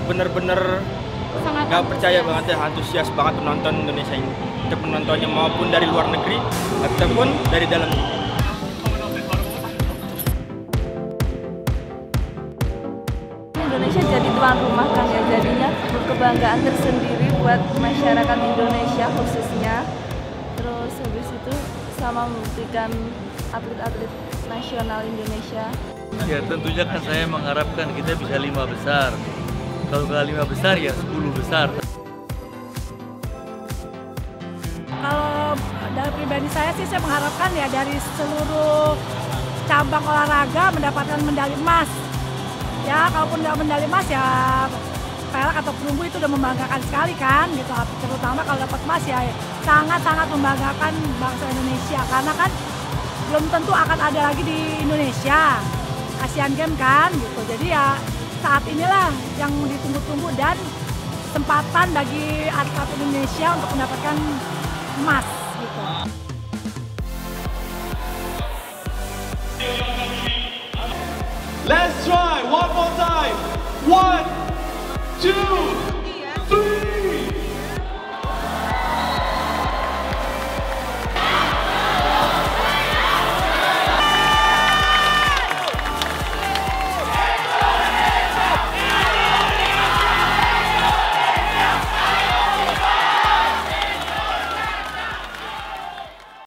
bener-bener nggak percaya banget ya, antusias banget penonton Indonesia ini. Untuk penontonnya maupun dari luar negeri ataupun dari dalam negeri. Indonesia jadi tuan rumah kan ya, jadinya kebanggaan tersendiri buat masyarakat Indonesia khususnya. Terus habis itu sama membuktikan atlet-atlet nasional Indonesia. Ya tentunya kan saya mengharapkan kita bisa 5 besar. Kalau nggak 5 besar ya 10 besar. Kalau dari pribadi saya sih saya mengharapkan ya dari seluruh cabang olahraga mendapatkan medali emas. Ya kalaupun nggak medali emas ya perak atau perunggu itu udah membanggakan sekali kan gitu. Terutama kalau dapat emas ya sangat-sangat membanggakan bangsa Indonesia karena kan belum tentu akan ada lagi di Indonesia Asian Games kan gitu. Jadi ya saat inilah yang ditunggu-tunggu dan kesempatan bagi atlet Indonesia untuk mendapatkan emas gitu. Let's try one more time. 1, 2.